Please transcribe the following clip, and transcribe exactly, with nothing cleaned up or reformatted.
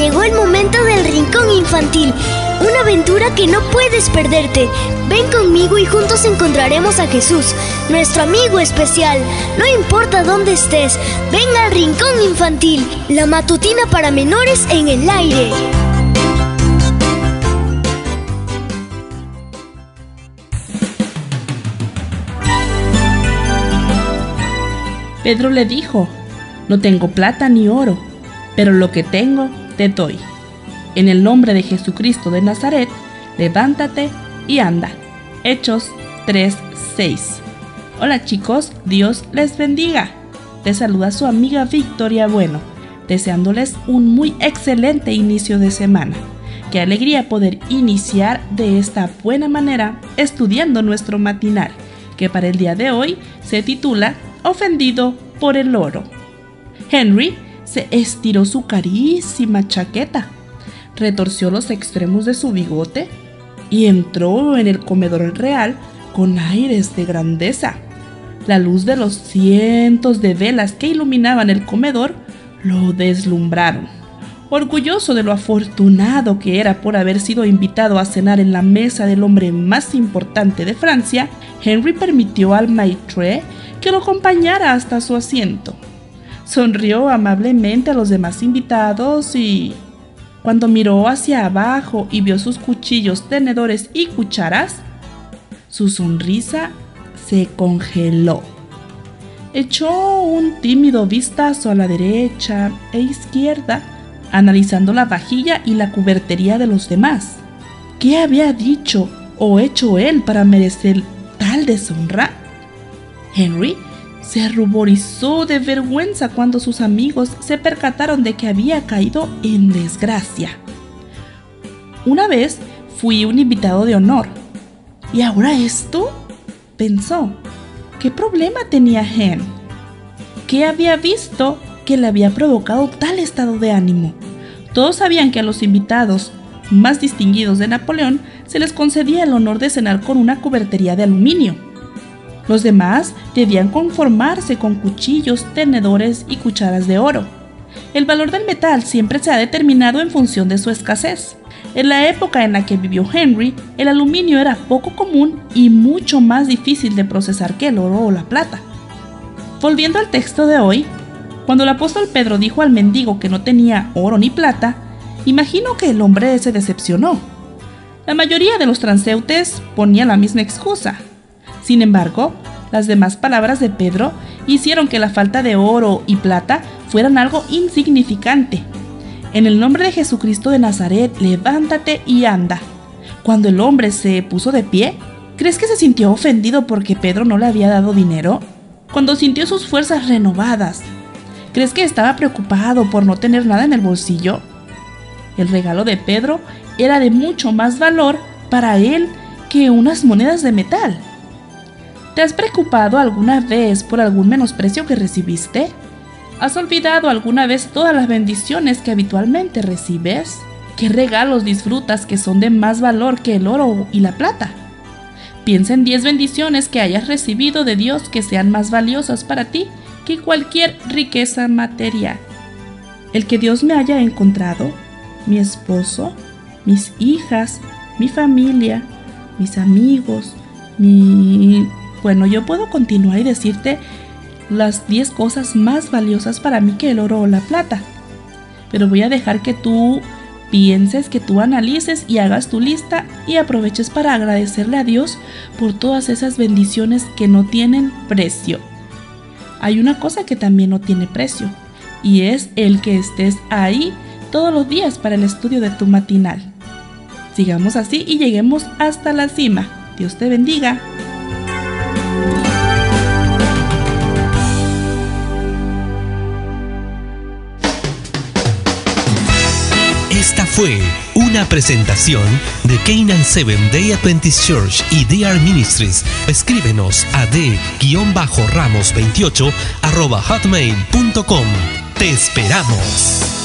Llegó el momento del Rincón Infantil, una aventura que no puedes perderte. Ven conmigo y juntos encontraremos a Jesús, nuestro amigo especial. No importa dónde estés, ven al Rincón Infantil, la matutina para menores en el aire. Pedro le dijo: no tengo plata ni oro, pero lo que tengo te doy. En el nombre de Jesucristo de Nazaret, levántate y anda. Hechos tres seis. Hola chicos, Dios les bendiga. Les saluda su amiga Victoria Bueno, deseándoles un muy excelente inicio de semana. Qué alegría poder iniciar de esta buena manera estudiando nuestro matinal, que para el día de hoy se titula Ofendido por el oro. Henry se estiró su carísima chaqueta, retorció los extremos de su bigote y entró en el comedor real con aires de grandeza. La luz de los cientos de velas que iluminaban el comedor lo deslumbraron. Orgulloso de lo afortunado que era por haber sido invitado a cenar en la mesa del hombre más importante de Francia, Henry permitió al maître que lo acompañara hasta su asiento. Sonrió amablemente a los demás invitados y, cuando miró hacia abajo y vio sus cuchillos, tenedores y cucharas, su sonrisa se congeló. Echó un tímido vistazo a la derecha e izquierda, analizando la vajilla y la cubertería de los demás. ¿Qué había dicho o hecho él para merecer tal deshonra? Henry se ruborizó de vergüenza cuando sus amigos se percataron de que había caído en desgracia. Una vez fui un invitado de honor, ¿y ahora esto?, pensó. ¿Qué problema tenía Hen? ¿Qué había visto que le había provocado tal estado de ánimo? Todos sabían que a los invitados más distinguidos de Napoleón se les concedía el honor de cenar con una cubertería de aluminio. Los demás debían conformarse con cuchillos, tenedores y cucharas de oro. El valor del metal siempre se ha determinado en función de su escasez. En la época en la que vivió Henry, el aluminio era poco común y mucho más difícil de procesar que el oro o la plata. Volviendo al texto de hoy, cuando el apóstol Pedro dijo al mendigo que no tenía oro ni plata, imagino que el hombre se decepcionó. La mayoría de los transeúntes ponía la misma excusa. Sin embargo, las demás palabras de Pedro hicieron que la falta de oro y plata fueran algo insignificante. En el nombre de Jesucristo de Nazaret, levántate y anda. Cuando el hombre se puso de pie, ¿crees que se sintió ofendido porque Pedro no le había dado dinero? Cuando sintió sus fuerzas renovadas, ¿crees que estaba preocupado por no tener nada en el bolsillo? El regalo de Pedro era de mucho más valor para él que unas monedas de metal. ¿Te has preocupado alguna vez por algún menosprecio que recibiste? ¿Has olvidado alguna vez todas las bendiciones que habitualmente recibes? ¿Qué regalos disfrutas que son de más valor que el oro y la plata? Piensa en diez bendiciones que hayas recibido de Dios que sean más valiosas para ti que cualquier riqueza material. El que Dios me haya encontrado, mi esposo, mis hijas, mi familia, mis amigos, mi... Bueno, yo puedo continuar y decirte las diez cosas más valiosas para mí que el oro o la plata. Pero voy a dejar que tú pienses, que tú analices y hagas tu lista y aproveches para agradecerle a Dios por todas esas bendiciones que no tienen precio. Hay una cosa que también no tiene precio y es el que estés ahí todos los días para el estudio de tu matinal. Sigamos así y lleguemos hasta la cima. Dios te bendiga. Esta fue una presentación de Canaan Seventh Day Adventist Church y D R Ministries. Escríbenos a d ramos veintiocho arroba hotmail punto com. Te esperamos.